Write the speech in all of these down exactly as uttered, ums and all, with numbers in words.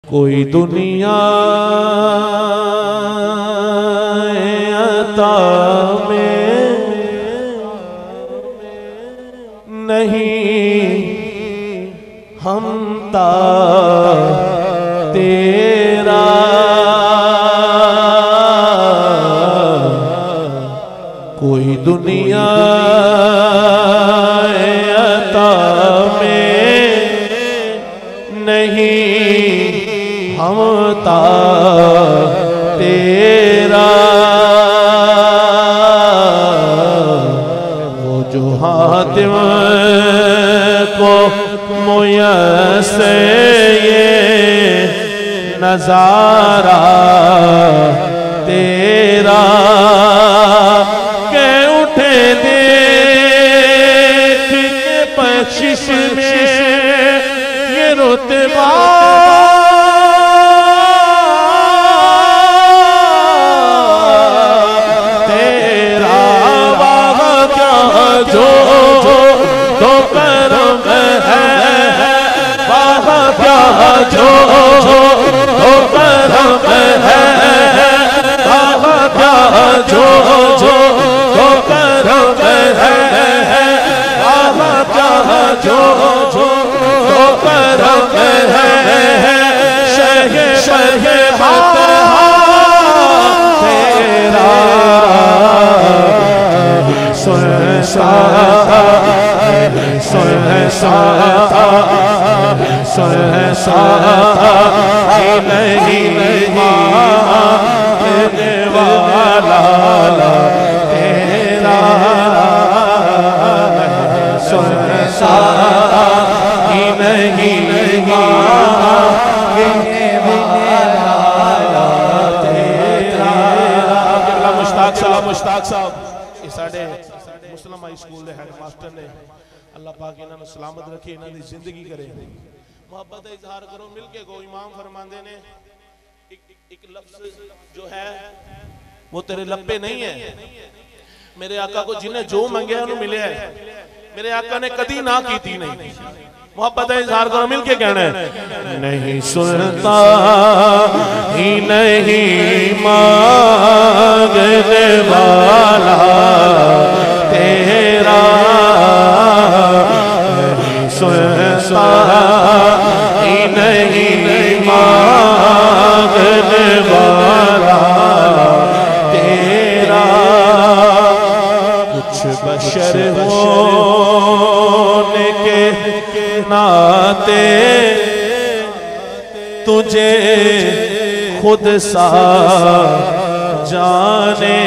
कोई दुनिया अता में नहीं हमता तेरा कोई दुनिया अता में नहीं हमता तेरा वो जो हातिम को मुयस्से ये नजारा तेरा के उठे देख के बख्शिश में ये रुतबा तेरा वाह क्या जो तो करम है वाह क्या जो तो करम है वाह क्या जो जो तो करम है वाह क्या जो जो तो करम है शह शह तेरा सुनसा सुनसा सुनसा नहीं मानने वाला तेरा सुनसा ही नहीं मानने वाला तेरा। मुश्ताक साहब मुश्ताक साहब ये साढ़े मुस्लिम हाई स्कूल के हेड मास्टर ने अल्लाह पाक इन्होंने सलामत रखे इन्हों की जिंदगी करे मोहब्बत का इजहार करो मिलके गो इमाम फरमाते ने एक, एक लफ्ज जो है वो तेरे लप्पे नहीं है मेरे आका को जिन्हें जो मंगे उन्हें मिले है मेरे आका ने कदी ना की थी नहीं मोहब्बत का इजहार करो मिलके कहना है नहीं सुनता ही नहीं मांगने वाला तेरा नहीं सुनता ही नहीं मांगने वाला तेरा कुछ बशर होने के नाते तुझे खुद सा जाने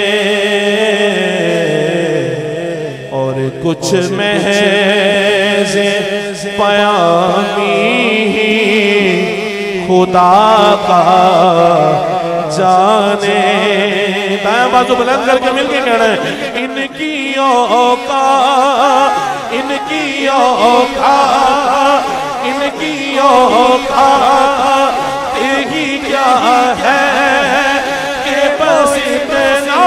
और कुछ महज पयामी ही खुदा का जाने। दाएं बाजू बुलंद करके मिलके कहना है इनकी औकात इनकी औकात इनकी औकात यही क्या है कि बस इतना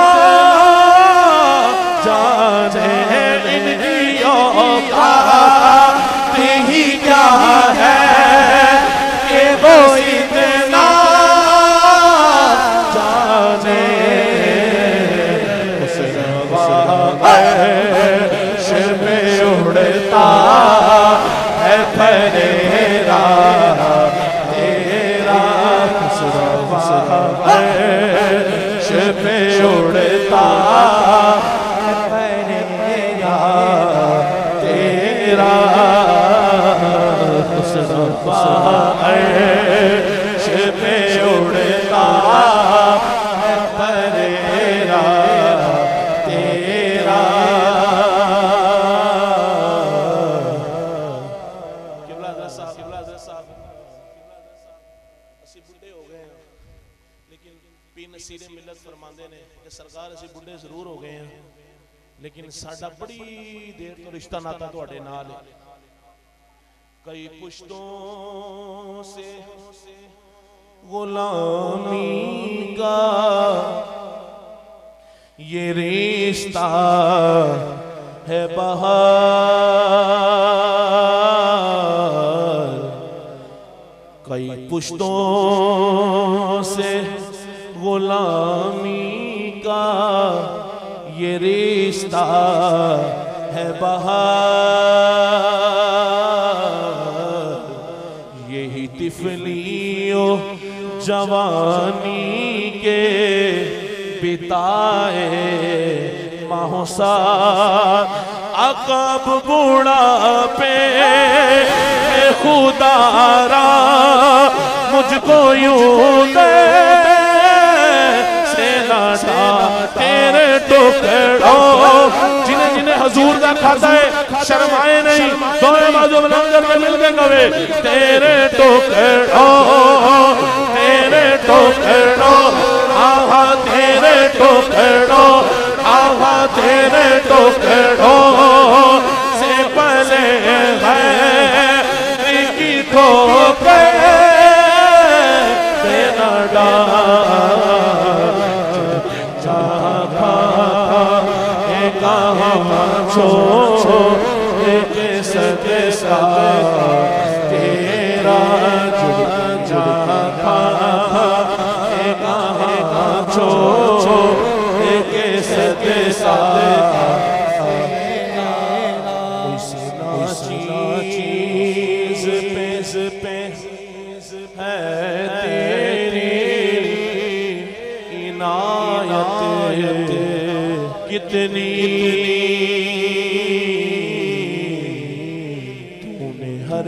जाने इनकी औकात यही क्या है कि वो इतना जाने उड़ता है फरेरा तेरा पे उड़ता है फरेरा तेरा पे उड़ता है फरेरा तेरा। सरकार असी बुढ़े जरूर हो गए हैं लेकिन साडा बड़ी देर तो रिश्ता नाता तुहाडे नाल है। कई पुश्तों से गुलामी का ये रिश्ता है बहार कई पुश्तों से गुलामी का ये रिश्ता है बहार, यही तिफलियों जवानी के बिताए माहौसार, अकब बुढ़ापे खुदारा मुझको यूं दे से लाटा तेरे टुकड़ों, जिन्हें जिन्हें हजूर का खाता है शर्माए नहीं, दोनों बाजू लंगर में मिलके गवे तेरे टुकड़ों तेरे टुकड़ों आहा तेरे टुकड़ों आहा तेरे टुकड़ों से पले है की ठोकर तेरा तेरा चीज पे है तेरी इनायत कितनी, तूने हर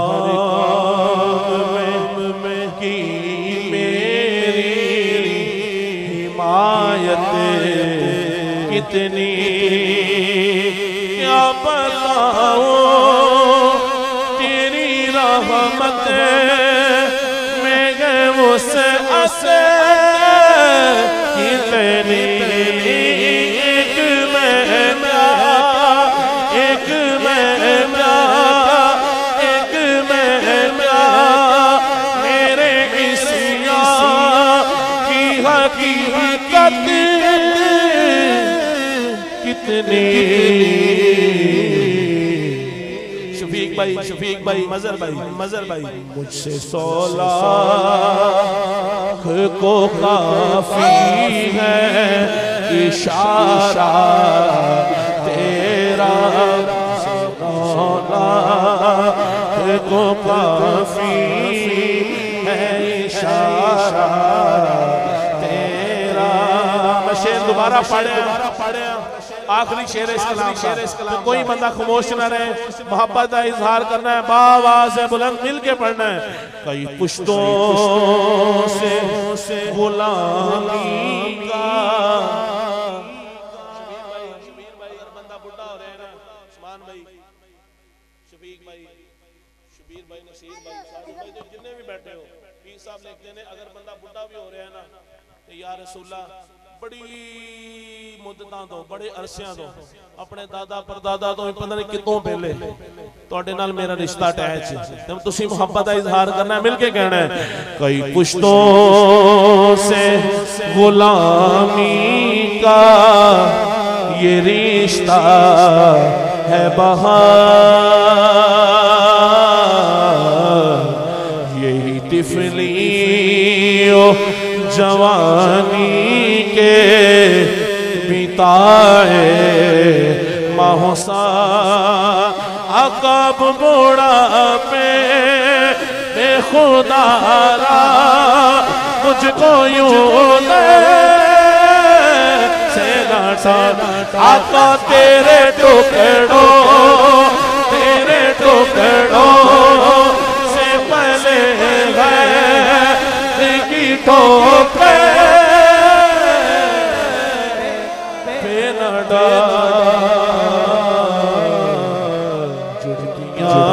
काम में की मेरी हिमायत कितनी, क्या बताऊं तेरी रहमत में गए उस असर कितनी, एक मैं एक मैं एक मैं मेरे इसिया की हकीकत कितनी। शफीक भाई शफीक भाई मजर भाई मजर भाई मुझसे सौ लाख को काफी है इशारा तेरा, सौ लाख को काफी है इशारा तेरा। मैं शेर दोबारा पढ़े पढ़े आखिरी शेर इस कलाम शेर इस कलाम कोई बंदा खामोश न रहे, मोहब्बत का इजहार करना है, बाआवाज़ से बुलंद मिल के पढ़ना है। कई पुश्तों से गुलामी का, शबीर भाई अगर बंदा बुढ़ा हो रहे हैं ना, उस्मान भाई शफीक भाई शबीर भाई नसीर भाई साजिद भाई तो जितने भी बैठे हो, पीर साहब लिखते हैं अगर बंदा बुढ़ा भी हो रहा है ना तो या रसूला बड़ी मुद्दतां तो बड़े अरसियां तो अपने दादा परदादा तो पता नहीं कितों पहले तुहाडे नाल मेरा रिश्ता अटैच है, तुम तुसी मोहब्बत का इजहार करना है, मिल के कहना है। कई पुश्तों से गुलामी का ये रिश्ता है बहार, यही तिफलियों जवानी के बिताए माहौसार, अकब बुढ़ापे बेखुदारा मुझको यूं दे से लाटा, आका तेरे टुकड़ों तेरे टुकड़ों से पले है की ठोकर बेनडा जुड़कियां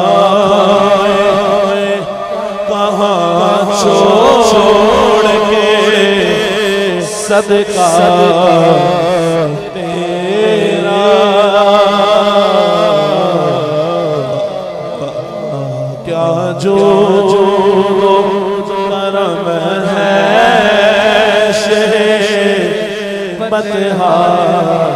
खाए कहाँ छोड़ के सदका तेरा, क्या जो करम है शे बतहा